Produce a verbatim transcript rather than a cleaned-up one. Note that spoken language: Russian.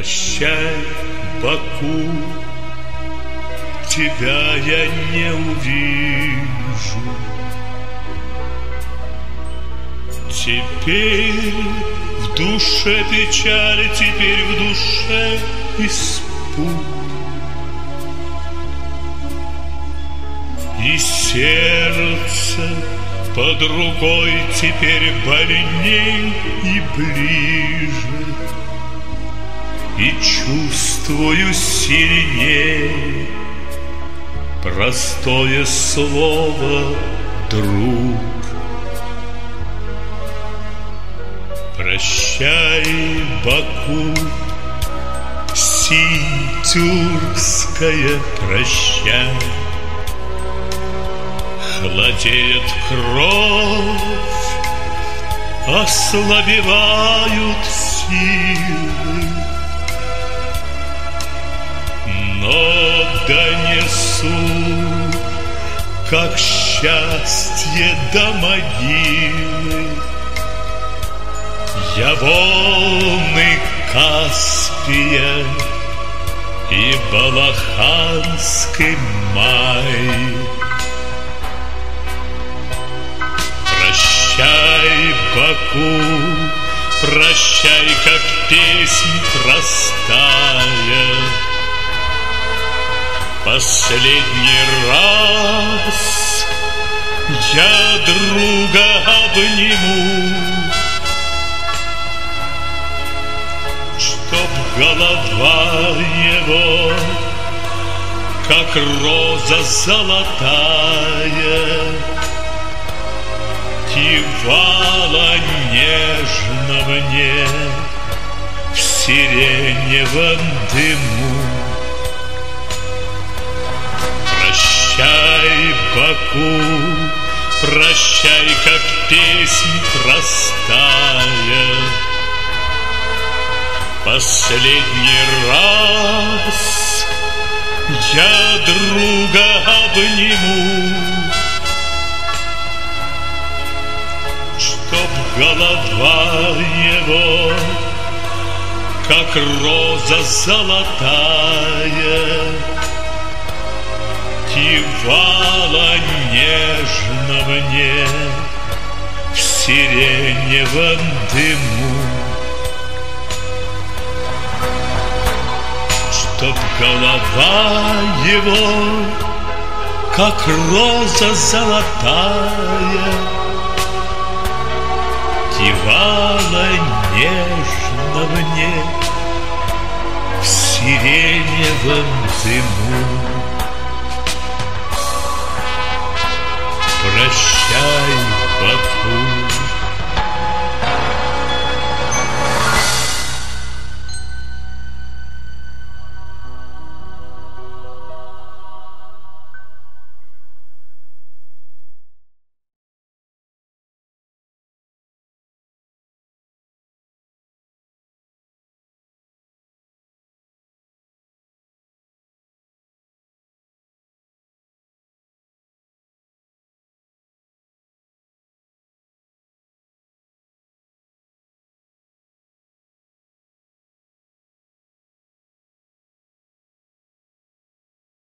Прощай, Баку, тебя я не увижу. Теперь в душе печаль, теперь в душе испуг. И сердце под рукой теперь больней и ближе. И чувствую сильнее простое слово «друг». Прощай, Баку, синь тюркская, прощай. Холодеет кровь, ослабевают силы, но донесу, как счастье до могилы, я волны Каспия и балаханский май. Прощай, Баку, прощай, как песнь простая. Последний раз я друга обниму, чтоб голова его, как роза золотая, кивала нежно мне в сиреневом дыму. Прощай, Баку, прощай, как песнь простая. Последний раз я друга обниму, чтоб голова его, как роза золотая, кивала нежно мне в сиреневом дыму. Чтоб голова его, как роза золотая, кивала нежно мне в сиреневом дыму. Прощай, Баку.